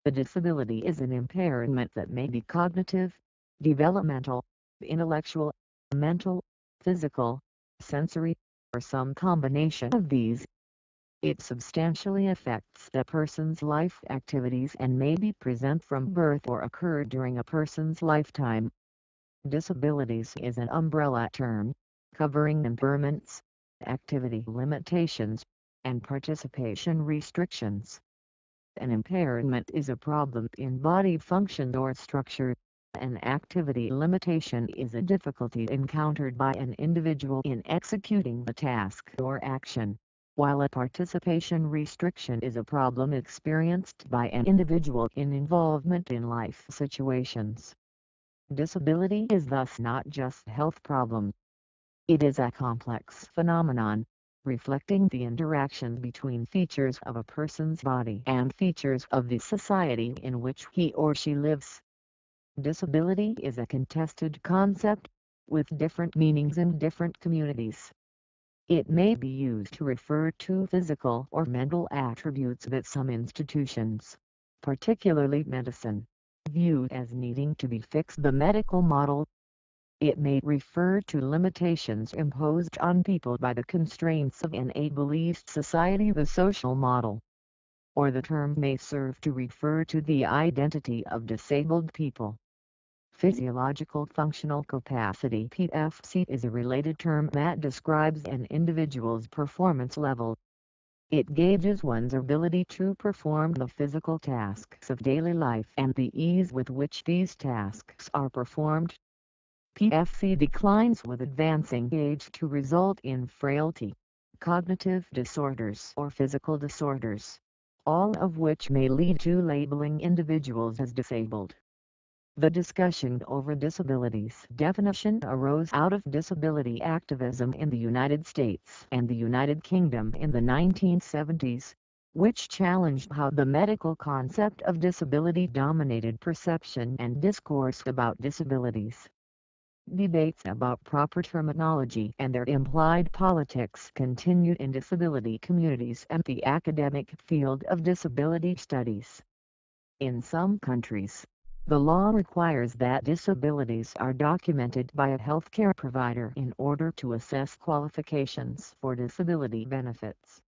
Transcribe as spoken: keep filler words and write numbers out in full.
A disability is an impairment that may be cognitive, developmental, intellectual, mental, physical, sensory, or some combination of these. It substantially affects a person's life activities and may be present from birth or occur during a person's lifetime. Disabilities is an umbrella term, covering impairments, activity limitations, and participation restrictions. An impairment is a problem in body function or structure. An activity limitation is a difficulty encountered by an individual in executing the task or action, while a participation restriction is a problem experienced by an individual in involvement in life situations. Disability is thus not just a health problem. It is a complex phenomenon, reflecting the interaction between features of a person's body and features of the society in which he or she lives. Disability is a contested concept, with different meanings in different communities. It may be used to refer to physical or mental attributes that some institutions, particularly medicine, view as needing to be fixed. The medical model. It may refer to limitations imposed on people by the constraints of an ableist society, the social model. Or the term may serve to refer to the identity of disabled people. Physiological functional capacity (P F C) is a related term that describes an individual's performance level. It gauges one's ability to perform the physical tasks of daily life and the ease with which these tasks are performed. P F C declines with advancing age to result in frailty, cognitive disorders or physical disorders, all of which may lead to labeling individuals as disabled. The discussion over disabilities definition arose out of disability activism in the United States and the United Kingdom in the nineteen seventies, which challenged how the medical concept of disability dominated perception and discourse about disabilities. Debates about proper terminology and their implied politics continued in disability communities and the academic field of disability studies. In some countries, the law requires that disabilities are documented by a healthcare provider in order to assess qualifications for disability benefits.